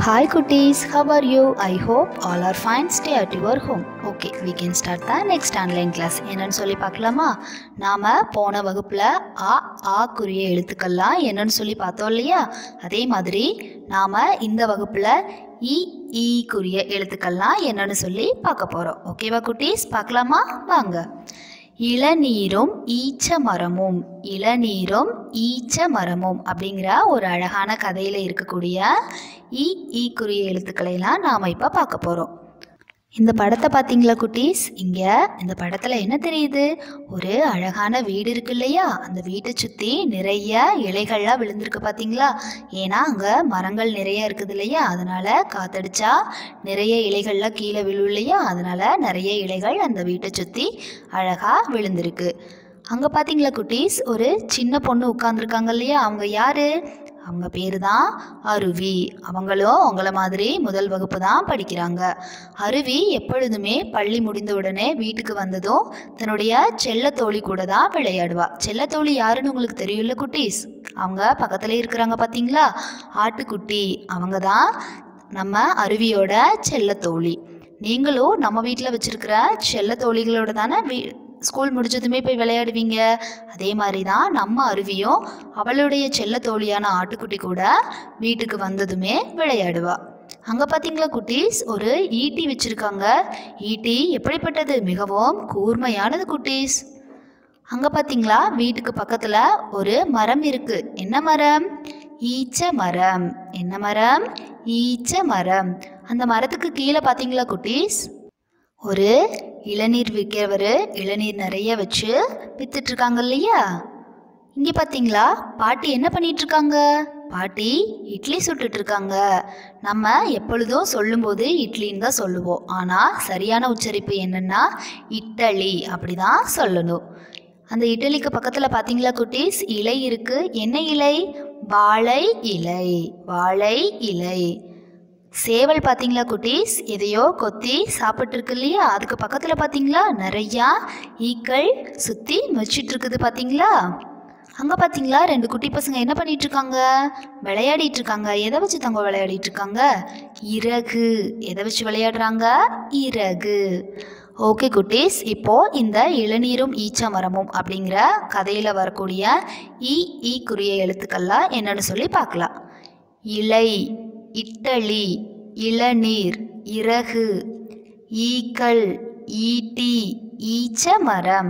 Hi cuties, how are you? I hope all are fine. Stay at your home. Okay, we can start the next online class. என்னன்னு சொல்லி பார்க்கலாமா? நாம போன வகுப்புல ஆ குறிய எழுத்துக்கள்லாம் என்னன்னு சொல்லி பார்த்தோம் இல்லையா? அதே மாதிரி நாம இந்த வகுப்புல ஈ குறிய எழுத்துக்கள்லாம் என்னன்னு சொல்லி பார்க்க போறோம். ஓகேவா குட்டீஸ்? பார்க்கலாமா? வாங்க. இளநீரும் ஈச்ச மரமும் இளநீரும் ஈச்ச மரமும் அப்படிங்கிற ஒரு அழகான கதையில் இருக்கக்கூடிய ஈ குறிய எழுத்துக்களை எல்லாம் நாம் இப்போ பார்க்க போகிறோம். இந்த படத்தை பார்த்தீங்களா குட்டீஸ்? இங்கே இந்த படத்தில் என்ன தெரியுது? ஒரு அழகான வீடு இருக்கு இல்லையா? அந்த வீட்டை சுற்றி நிறைய இலைகள்லாம் விழுந்திருக்கு பார்த்தீங்களா? ஏன்னா அங்கே மரங்கள் நிறைய இருக்குது இல்லையா? அதனால் காத்தடிச்சா நிறைய இலைகள்லாம் கீழே விழும் இல்லையா? அதனால் நிறைய இலைகள் அந்த வீட்டை சுற்றி அழகாக விழுந்திருக்கு. அங்கே பார்த்தீங்களா குட்டீஸ்? ஒரு சின்ன பொண்ணு உட்காந்துருக்காங்க இல்லையா? அவங்க யார்? அவங்க பேர் தான் அருவி. அவங்களும் அவங்கள மாதிரி முதல் வகுப்பு தான் படிக்கிறாங்க. அருவி எப்பொழுதுமே பள்ளி முடிந்த உடனே வீட்டுக்கு வந்ததும் தன்னுடைய செல்லத்தோழி கூட தான் விளையாடுவா. செல்லத்தோழி யாருன்னு உங்களுக்கு தெரியும்ல குட்டீஸ்? அவங்க பக்கத்துல இருக்கிறாங்க பார்த்தீங்களா? ஆட்டுக்குட்டி. அவங்க தான் நம்ம அருவியோட செல்லத்தோழி. நீங்களும் நம்ம வீட்டில் வச்சிருக்கிற செல்லத்தோழிகளோட தானே ஸ்கூல் முடிஞ்சதுமே போய் விளையாடுவீங்க. அதே மாதிரி தான் நம்ம அருவியும் அவளுடைய செல்ல தோழியான ஆட்டுக்குட்டி கூட வீட்டுக்கு வந்ததுமே விளையாடுவா. அங்கே பார்த்தீங்களா குட்டீஸ்? ஒரு ஈட்டி வச்சுருக்காங்க. ஈட்டி எப்படிப்பட்டது? மிகவும் கூர்மையானது குட்டீஸ். அங்கே பார்த்தீங்களா? வீட்டுக்கு பக்கத்தில் ஒரு மரம் இருக்குது. என்ன மரம்? ஈச்ச மரம். என்ன மரம்? ஈச்ச மரம். அந்த மரத்துக்கு கீழே பார்த்தீங்களா குட்டீஸ்? ஒரு இளநீர் விற்கிறவர் இளநீர் நிறைய வச்சு வித்துட்ருக்காங்க இல்லையா? இங்கே பார்த்தீங்களா? பாட்டி என்ன பண்ணிகிட்ருக்காங்க? பாட்டி இட்லி சுட்டுட்ருக்காங்க. நம்ம எப்பொழுதும் சொல்லும்போது இட்லின்னு தான் சொல்லுவோம். ஆனால் சரியான உச்சரிப்பு என்னென்னா இட்டலி அப்படி தான் சொல்லணும். அந்த இட்லிக்கு பக்கத்தில் பார்த்தீங்களா குட்டீஸ்? இலை இருக்குது. என்ன இலை? வாழை இலை. வாழை இலை. சேவல் பார்த்தீங்களா குட்டீஸ்? எதையோ கொத்தி சாப்பிட்ருக்கு இல்லையா? அதுக்கு பக்கத்தில் பார்த்தீங்களா நிறையா ஈக்கள் சுற்றி வச்சிட்டு இருக்குது பார்த்தீங்களா? அங்கே பார்த்தீங்களா ரெண்டு குட்டி பசங்க என்ன பண்ணிட்டு இருக்காங்க? விளையாடிட்டு இருக்காங்க. எதை வச்சு தங்க விளையாடிட்டு இருக்காங்க? இறகு. எதை வச்சு விளையாடுறாங்க? இறகு. ஓகே குட்டீஸ், இப்போ இந்த இளநீரும் ஈச்ச மரமும் அப்படிங்கிற கதையில் வரக்கூடிய ஈ குறிய எழுத்துக்கள்லாம் என்னன்னு சொல்லி பார்க்கலாம். இலை, இட்டலி, இளநீர், இறகு, ஈக்கள், ஈட்டி, ஈச்ச மரம்.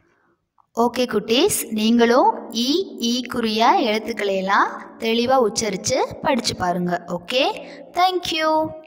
ஓகே குட்டீஸ், நீங்களும் ஈ குறிய எழுத்துக்களை எல்லாம் தெளிவாக உச்சரித்து படித்து பாருங்கள். Okay, thank you.